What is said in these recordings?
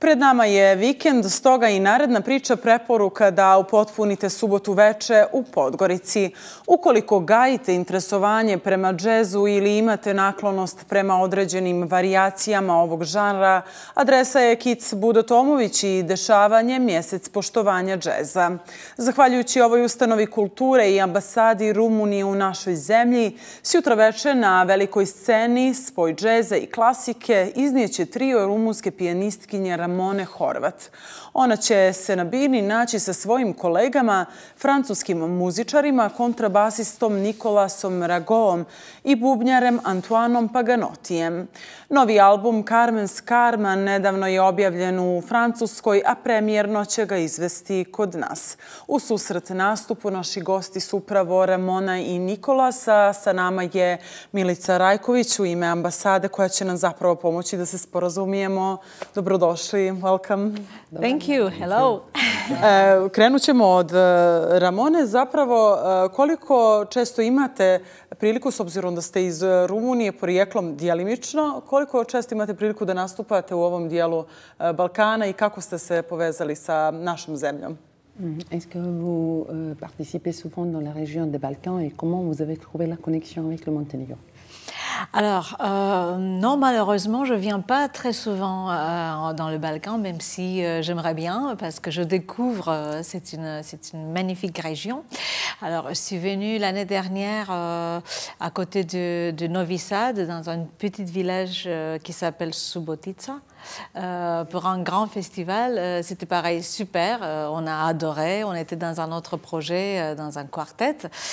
Pred nama je vikend, stoga i naredna priča preporuka da upotpunite subotu veče u Podgorici. Ukoliko gajite interesovanje prema džezu ili imate naklonost prema određenim varijacijama ovog žanra, adresa je Kic Budo Tomović i dešavanje Mjesec poštovanja džeza. Zahvaljujući ovoj ustanovi kulture i ambasadi Rumunije u našoj zemlji, sjutra veče na velikoj sceni spoj džeza i klasike iznijeće trio rumunske pijanistkinje Ramone Horvat. Ona će se na bini naći sa svojim kolegama, francuskim muzičarima, kontrabasistom Nikolasom Ragoom i bubnjarem Antoinom Paganotijem. Novi album Carmen's Karma nedavno je objavljen u Francuskoj, a premijerno će ga izvesti kod nas. U susret nastupu naši gosti su upravo Ramona i Nikolasa. Sa nama je Milica Rajković u ime ambasade koja će nam zapravo pomoći da se sporazumijemo. Dobrodošli, welcome. Thank you, hello. Krenut ćemo od Ramone. Zapravo, koliko često imate priliku, s obzirom da ste iz Rumunije porijeklom djelimično, koliko često imate priliku da nastupate u ovom dijelu Balkana i kako ste se povezali sa našom zemljom? Est-ce que vous participez souvent dans la région des Balkans et comment vous avez trouvé la connexion avec le Monténégro? Alors, non, malheureusement, je ne viens pas très souvent dans le Balkan, même si j'aimerais bien, parce que je découvre, c'est une magnifique région. Alors, je suis venue l'année dernière à côté de Novi Sad, dans un petit village qui s'appelle Subotica. Pour un grand festival, c'était pareil, super, on a adoré, on était dans un autre projet, dans un quartet.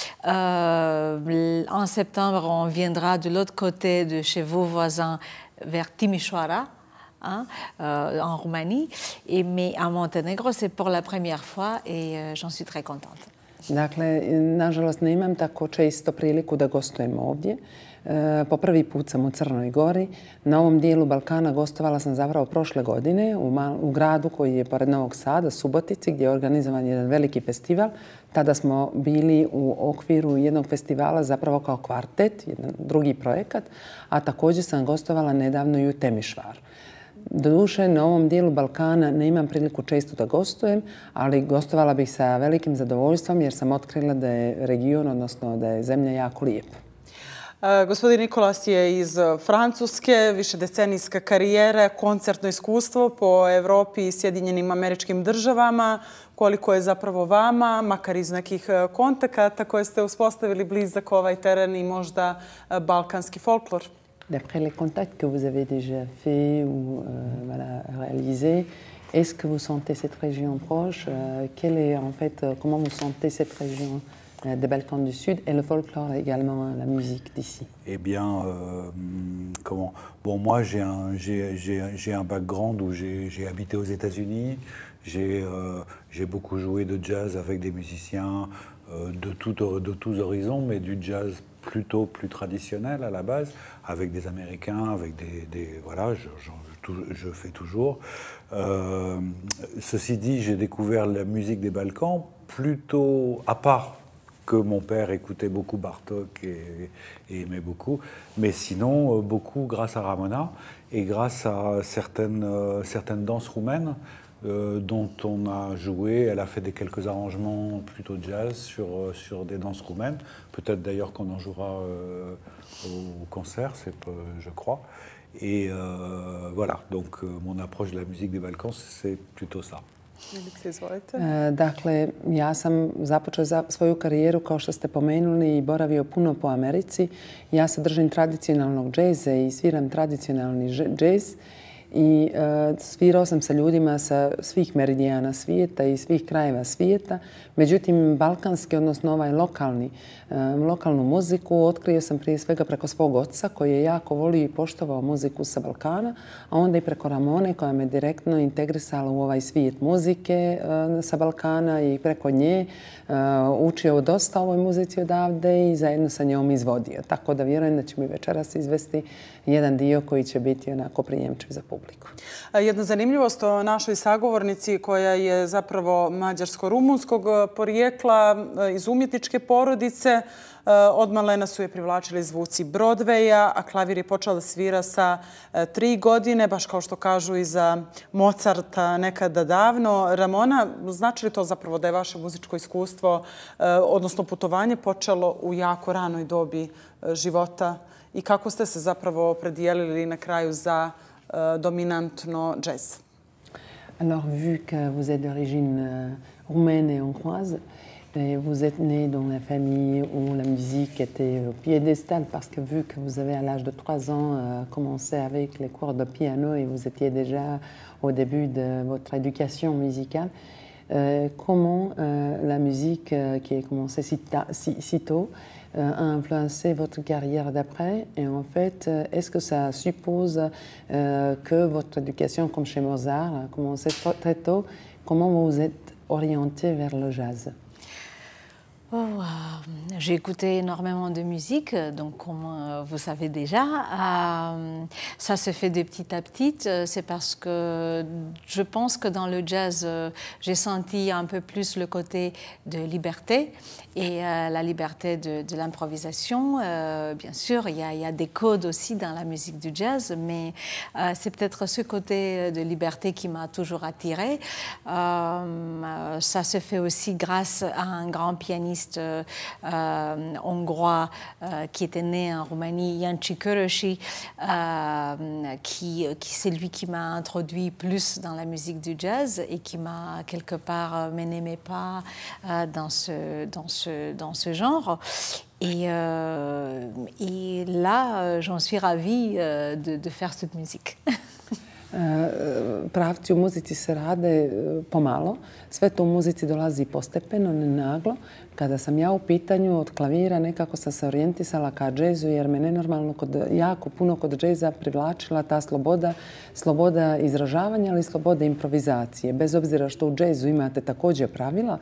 En septembre, on viendra de l'autre côté de chez vos voisins, vers Timișoara, en Roumanie, mais à Monténégro, c'est pour la première fois et j'en suis très contente. Dakle, nažalost, nemam tako često priliku da gostujem ovdje. Po prvi put sam u Crnoj Gori. Na ovom dijelu Balkana gostovala sam zapravo prošle godine u gradu koji je pored Novog Sada, Subotici, gdje je organizovan jedan veliki festival. Tada smo bili u okviru jednog festivala zapravo kao kvartet, jedan drugi projekat, a također sam gostovala nedavno i u Temišvaru. Doduše, na ovom dijelu Balkana nemam priliku često da gostujem, ali gostovala bih sa velikim zadovoljstvom jer sam otkrila da je region, odnosno da je zemlja jako lijepa. Gospodin Nikolas je iz Francuske, višedecenijska karijera, koncertno iskustvo po Evropi i Sjedinjenim Američkim Državama. Koliko je zapravo vama, makar iz nekih kontakata koje ste uspostavili blizak ovaj teren i možda balkanski folklor? D'après les contacts que vous avez déjà faits ou réalisés, est-ce que vous sentez cette région proche? Comment vous sentez cette région des Balkans du Sud et le folklore également, la musique d'ici? Eh bien, Bon, moi, j'ai un background où j'ai habité aux États-Unis. J'ai beaucoup joué de jazz avec des musiciens de tous horizons, mais du jazz plutôt plus traditionnel à la base, avec des Américains, avec voilà, je fais toujours. Ceci dit, j'ai découvert la musique des Balkans plutôt, à part que mon père écoutait beaucoup Bartók et aimait beaucoup, mais sinon beaucoup grâce à Ramona et grâce à certaines danses roumaines dont on a joué. Elle a fait quelques arrangements plutôt jazz sur des danses roumaines. Peut-être d'ailleurs qu'on en jouera au concert, je crois. Et voilà, donc mon approche de la musique des Balkans, c'est plutôt ça. Dakle, ja sam započela svoju karijeru, kao što ste pomenuli, i boravio puno po Americi. Ja se držim tradicionalnog džeza i sviram tradicionalni džez. I svirao sam sa ljudima sa svih meridijana svijeta i svih krajeva svijeta. Međutim, balkanski, odnosno ovaj lokalnu muziku otkrio sam prije svega preko svog oca koji je jako volio i poštovao muziku sa Balkana, a onda i preko Ramone koja me direktno integrisala u ovaj svijet muzike sa Balkana i preko nje učio dosta ovoj muzici odavde i zajedno sa njom izvodio. Tako da vjerujem da će mi večeras izvesti jedan dio koji će biti onako prijemčiv za publiku. publiku. Jedna zanimljivost o našoj sagovornici koja je zapravo mađarsko-rumunskog porijekla iz umjetničke porodice. Odmalena su je privlačili zvuci Broadwaya, a klavir je počela da svira sa 3 godine, baš kao što kažu i za Mozarta nekada davno. Ramona, znači li to zapravo da je vaše muzičko iskustvo, odnosno putovanje, počelo u jako ranoj dobi života i kako ste se zapravo opredijelili na kraju za dominantno jazz? Alors, vu que vous êtes d'origine roumaine et hongroise, et vous êtes né dans la famille où la musique était au piédestal, parce que vu que vous avez à l'âge de 3 ans commencé avec les cours de piano et vous étiez déjà au début de votre éducation musicale, comment la musique qui a commencé si tôt a influencé votre carrière d'après? Et en fait, est-ce que ça suppose que votre éducation, comme chez Mozart, a commencé très tôt? Comment vous vous êtes orienté vers le jazz? J'ai écouté énormément de musique, donc comme vous savez déjà. Ça se fait de petit à petit. C'est parce que je pense que dans le jazz, j'ai senti un peu plus le côté de liberté et la liberté de l'improvisation. Bien sûr, il y a des codes aussi dans la musique du jazz, mais c'est peut-être ce côté de liberté qui m'a toujours attirée. Ça se fait aussi grâce à un grand pianiste hongrois qui était né en Roumanie, Jancsi Körösi, qui c'est lui qui m'a introduit plus dans la musique du jazz et qui m'a quelque part mené mes pas dans ce genre. Et là, j'en suis ravie de faire cette musique. Pravci u muzici se rade pomalo. Sve to u muzici dolazi postepeno, ne naglo. Kada sam ja u pitanju od klavira, nekako sam se orijentisala ka džezu, jer me nenormalno jako puno kod džeza privlačila ta sloboda izražavanja, ali sloboda improvizacije. Bez obzira što u džezu imate također pravila,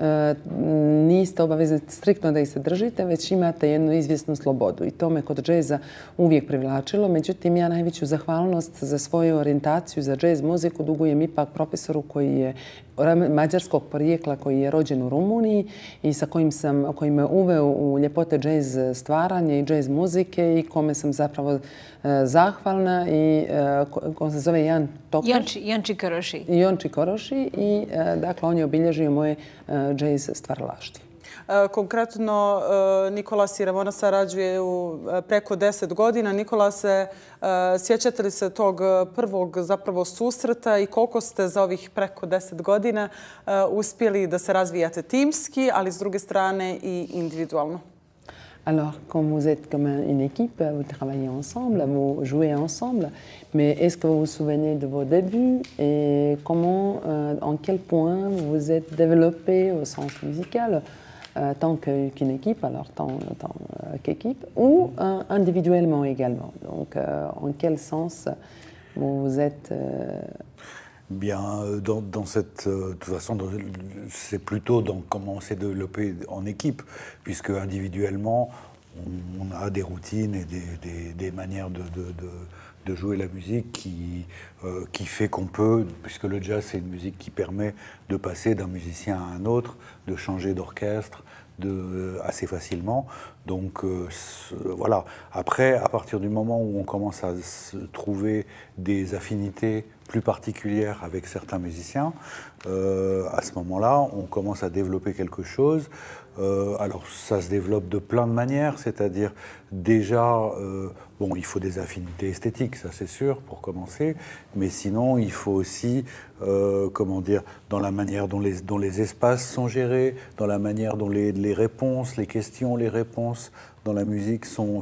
niste obavezni striktno da ih se držite, već imate jednu izvjesnu slobodu. I to me kod džeza uvijek privlačilo. Međutim, ja najveću zahvalnost za svoju orijentaciju za džez muziku dugujem ipak profesoru koji je mađarskog porijekla, koji je rođen u Rumuniji i koji me uveo u ljepote džez stvaranja i džez muzike i kome sam zapravo zahvalna i on se zove Jancsi Körösi. Jancsi Körösi i dakle on je obilježio moje džez stvaralaštvo. Konkretno, Nikolas i Ramona sarađuju preko 10 godina. Nikolase, sjećate li se tog prvog zapravo susreta i koliko ste za ovih preko 10 godina uspjeli da se razvijate timski, ali s druge strane i individualno? Alors, quand vous êtes comme une équipe, vous travaillez ensemble, vous jouez ensemble, mais est-ce que vous vous souvenez de vos débuts et comment, en quel point vous vous êtes développé au sens musical tant qu'une équipe, alors tant qu'équipe, ou individuellement également? Donc, en quel sens vous vous êtes... Bien, dans cette... de toute façon, c'est plutôt dans comment on s'est développé en équipe, puisque individuellement, on a des routines et des manières de jouer la musique qui fait qu'on peut, puisque le jazz, c'est une musique qui permet de passer d'un musicien à un autre, de changer d'orchestre, assez facilement. Donc voilà. Après, à partir du moment où on commence à se trouver des affinités plus particulières avec certains musiciens, à ce moment-là, on commence à développer quelque chose. Alors ça se développe de plein de manières, c'est-à-dire déjà, bon, il faut des affinités esthétiques, ça c'est sûr, pour commencer, mais sinon il faut aussi, comment dire, dans la manière dont les espaces sont gérés, dans la manière dont les réponses, les questions, les réponses dans la musique sont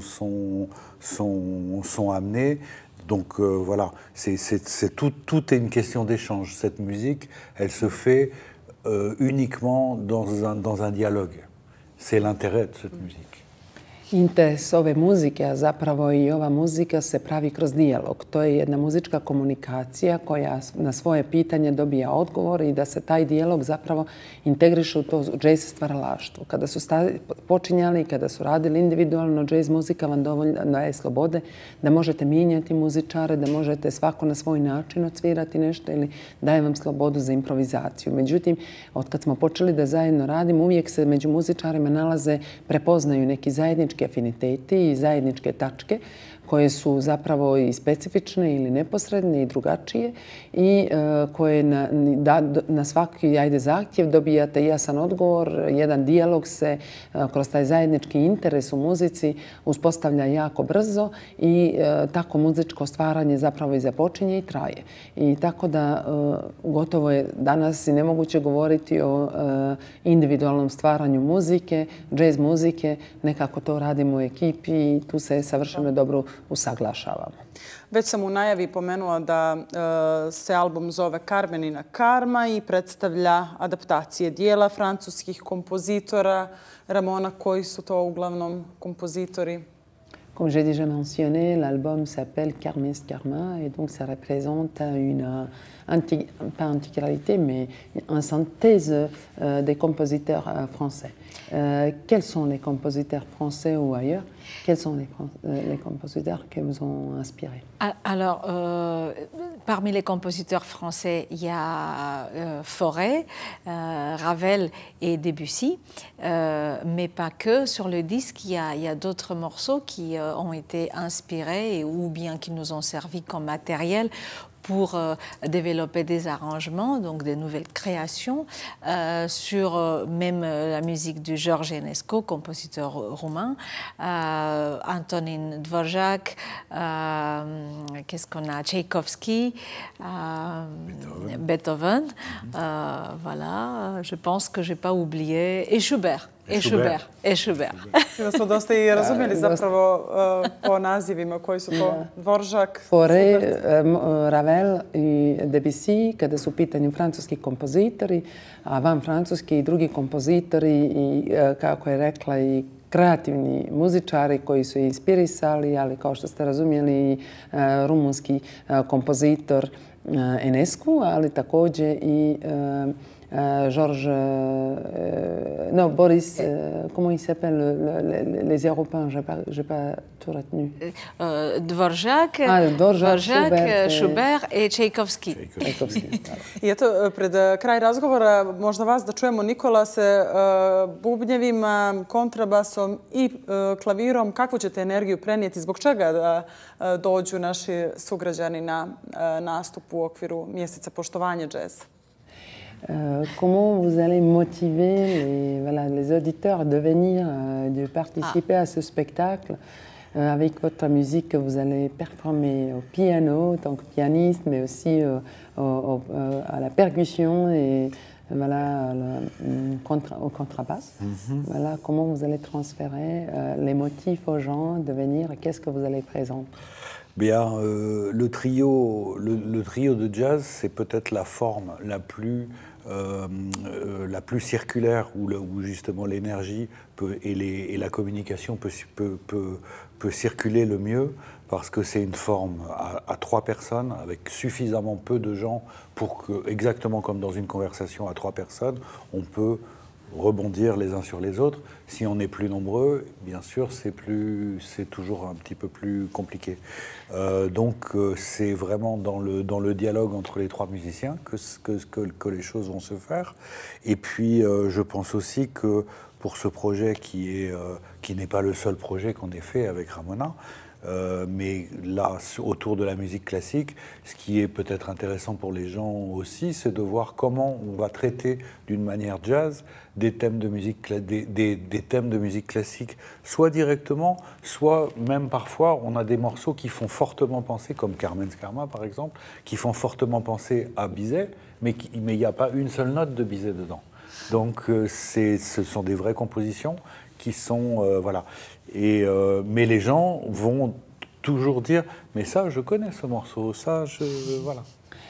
amenées. Donc voilà, tout est une question d'échange. Cette musique, elle se fait uniquement dans un dialogue. C'est l'intérêt de cette musique. interes ove muzike, a zapravo i ova muzika se pravi kroz dijalog. To je jedna muzička komunikacija koja na svoje pitanje dobija odgovor i da se taj dijalog zapravo integriše u to džez stvaralaštvo. Kada su počinjali, kada su radili individualno, džez muzika vam dovoljno daje slobode da možete mijenjati muzičare, da možete svako na svoj način odsvirati nešto ili daje vam slobodu za improvizaciju. Međutim, od kad smo počeli da zajedno radimo, uvijek se među muzičarima nalaze, prepoznaju neki zajednički afiniteti i zajedničke tačke koje su zapravo i specifične ili neposredne i drugačije i koje na svaki zahtjev dobijate jasan odgovor, jedan dijalog se kroz taj zajednički interes u muzici uspostavlja jako brzo i tako muzičko stvaranje zapravo i započinje i traje. I tako da gotovo je danas i nemoguće govoriti o individualnom stvaranju muzike, džez muzike, nekako to radimo u ekipi i tu se savršeno dobro usaglašavamo. Već sam u najavi pomenula da se album zove Carmenina Karma i predstavlja adaptacije dijela francuskih kompozitora. Ramona, koji su to uglavnom kompozitori? Comme j'ai déjà mentionné, l'album s'appelle Carmen's Karma et donc ça représente une, pas intégralité, mais une synthèse des compositeurs français. Quels sont les compositeurs français ou ailleurs? Quels sont les compositeurs qui vous ont inspiré? Alors, parmi les compositeurs français, il y a Fauré, Ravel et Debussy, mais pas que. Sur le disque, il y a d'autres morceaux qui ont été inspirés ou bien qui nous ont servi comme matériel pour développer des arrangements, donc des nouvelles créations, sur même la musique de Georges Enescu, compositeur roumain, Antonin Dvorak, qu'est-ce qu'on a, Tchaïkovski, Beethoven. Voilà, je pense que je n'ai pas oublié, et Schubert. Et Schubert. Da smo dosta i razumjeli zapravo po nazivima koji su to Dvorak. Fauré, Ravel i Debussy, kada su u pitanju francuski kompozitori, a van francuski i drugi kompozitori i, kako je rekla, i kreativni muzičari koji su inspirisali, ali kao što ste razumjeli, rumunski kompozitor Enescu, ali također i Boris, comment il s'appelle, les Européens, j'ai pas tout retenu. Dvorak, Schubert et Tchaïkovski. I eto, pred kraj razgovora možda vas da čujemo, Nikola, se bubnjevima, kontrabasom i klavirom. Kakvu ćete energiju prenijeti? Zbog čega da dođu naši sugrađani na nastup u okviru mjeseca poštovanja džeza? Comment vous allez motiver les auditeurs de venir, de participer à ce spectacle avec votre musique que vous allez performer au piano, en tant que pianiste, mais aussi à la percussion et voilà, au contrebasse. Voilà, comment vous allez transférer les motifs aux gens de venir et qu'est-ce que vous allez présenter? Bien, le trio de jazz, c'est peut-être la forme la plus circulaire où justement l'énergie et la communication peut circuler le mieux, parce que c'est une forme à 3 personnes avec suffisamment peu de gens pour que, exactement comme dans une conversation à 3 personnes, on peut rebondir les uns sur les autres. Si on est plus nombreux, bien sûr, c'est toujours un petit peu plus compliqué. Donc, c'est vraiment dans le dialogue entre les 3 musiciens que les choses vont se faire. Et puis, je pense aussi que pour ce projet qui n'est pas le seul projet qu'on ait fait avec Ramona, mais là, autour de la musique classique, ce qui est peut-être intéressant pour les gens aussi, c'est de voir comment on va traiter d'une manière jazz des thèmes de musique classique, soit directement, soit même parfois, on a des morceaux qui font fortement penser, comme Carmen's Karma par exemple, qui font fortement penser à Bizet, mais il n'y a pas une seule note de Bizet dedans. Donc ce sont des vraies compositions qui sont... voilà. Mais les gens vont toujours dire « mais ça, je connais ce morceau, ça, je... » voilà.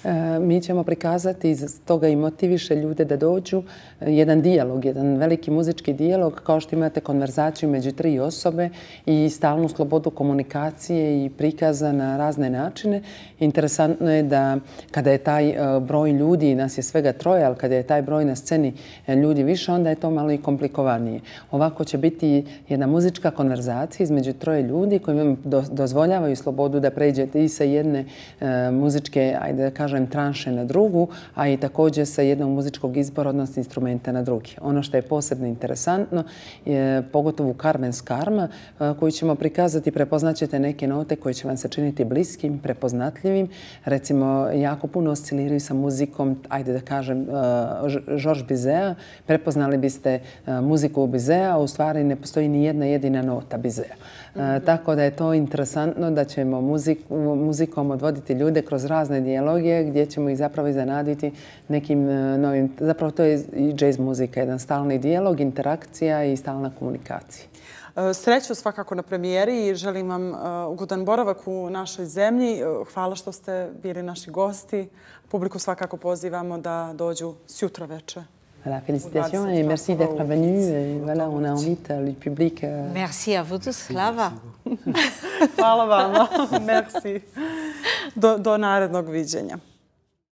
Mi ćemo prikazati, iz toga i motiviše ljude da dođu, jedan dijalog, jedan veliki muzički dijalog, kao što imate konverzaciju među 3 osobe i stalnu slobodu komunikacije i prikaza na razne načine. Interesantno je da kada je taj broj ljudi, nas je svega 3, ali kada je taj broj na sceni ljudi više, onda je to malo i komplikovanije. Ovako će biti jedna muzička konverzacija između 3 ljudi koji vam dozvoljavaju slobodu da pređete i sa jedne muzičke, ajde da kažem, tranše na drugu, a i također sa jednog muzičkog izbora, odnosno instrumenta na drugi. Ono što je posebno interesantno, pogotovo Carmen's Karma, koju ćemo prikazati, prepoznaćete neke note koje će vam se činiti bliskim, prepoznatljivim. Recimo, jako puno osciliraju sa muzikom, ajde da kažem, Georges Bizet. Prepoznali biste muziku Bizeta, a u stvari ne postoji ni jedna jedina nota Bizeta. Tako da je to interesantno da ćemo muzikom odvoditi ljude kroz razne dijalogije gdje ćemo ih zapravo iznenaditi nekim novim... Zapravo to je i jazz muzika, jedan stalni dijalog, interakcija i stalna komunikacija. Sreću svakako na premijeri i želim vam ugodan boravak u našoj zemlji. Hvala što ste bili naši gosti. Publiku svakako pozivamo da dođu sjutra veče. Voilà, félicitations et merci d'être venu. Et voilà, on a invité le public. Merci à vous tous, Slava. Hvala vama. Merci. Do narednog viđenja.